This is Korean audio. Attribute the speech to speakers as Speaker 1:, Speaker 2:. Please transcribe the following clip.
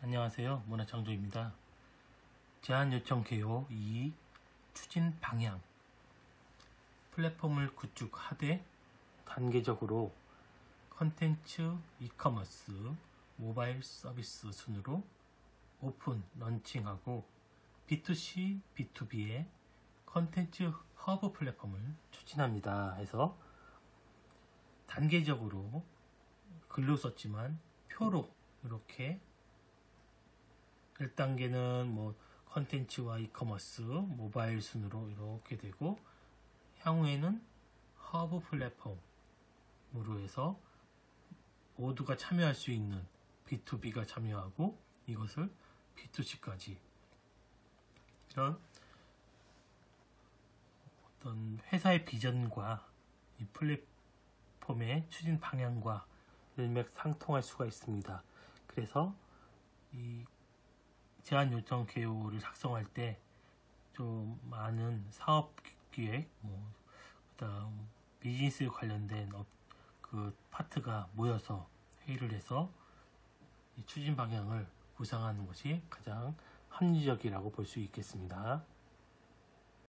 Speaker 1: 안녕하세요. 문화창조입니다. 제안 요청 개요 2. 추진 방향. 플랫폼을 구축하되 단계적으로 컨텐츠 이커머스 모바일 서비스 순으로 오픈 런칭하고 B2C, B2B의 컨텐츠 허브 플랫폼을 추진합니다. 해서 단계적으로 글로 썼지만 표로 이렇게 1단계는 뭐 컨텐츠와 이커머스 모바일 순으로 이렇게 되고, 향후에는 허브 플랫폼으로 해서 모두가 참여할 수 있는 B2B가 참여하고 이것을 B2C까지 이런 어떤 회사의 비전과 이 플랫폼의 추진 방향과 일맥상통할 수가 있습니다. 그래서 이 제안 요청 개요를 작성할 때 좀 많은 사업 기획, 그다음 비즈니스에 관련된 그 파트가 모여서 회의를 해서 이 추진 방향을 구상하는 것이 가장 합리적이라고 볼 수 있겠습니다.